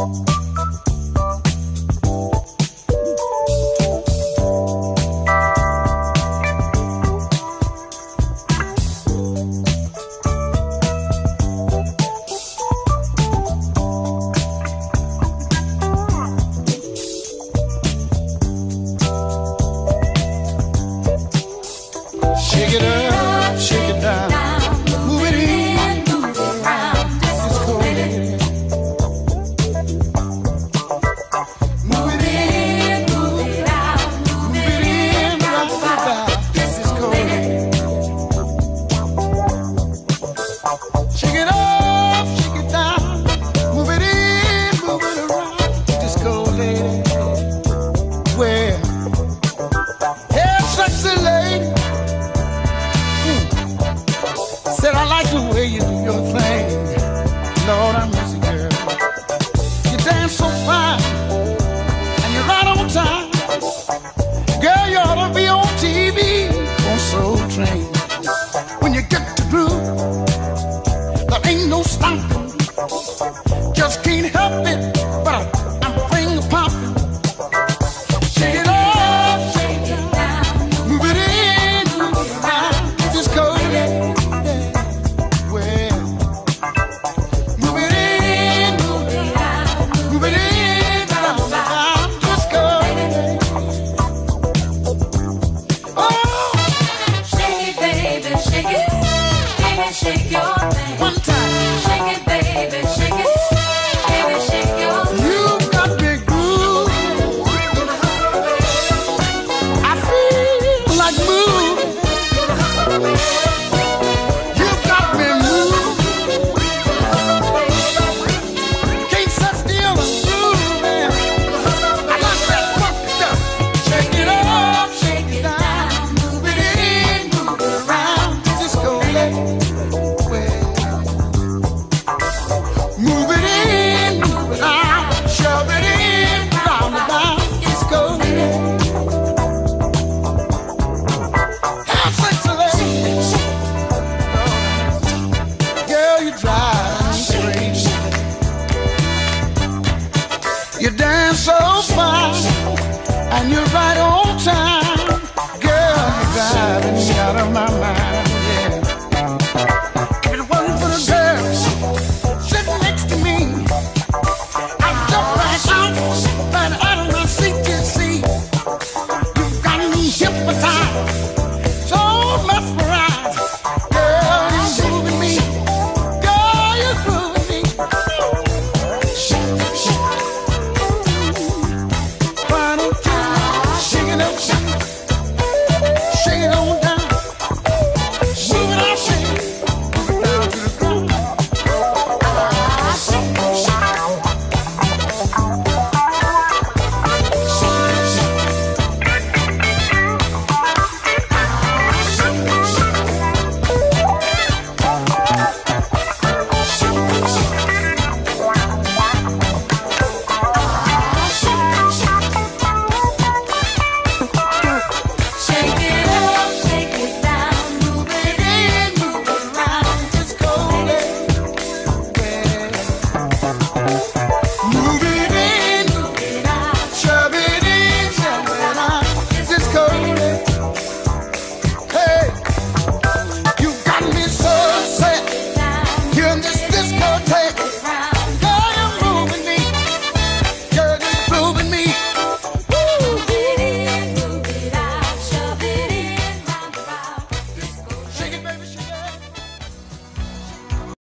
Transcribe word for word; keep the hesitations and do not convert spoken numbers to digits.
Shake it up, shake it down, move it in, move it around, disco lady. Move it in, move it out, move it in, rock it out, disco lady. Shake it up, shake it down, move it in, move it around, disco lady. Well, hey, sexy lady. Said I like the way you do your thing. Lord, I miss you, girl. You dance so fine, and you're right on time. Girl, you ought to be on T V, on Soul Train. When you get to groove, there ain't no stopping. Just can't help it.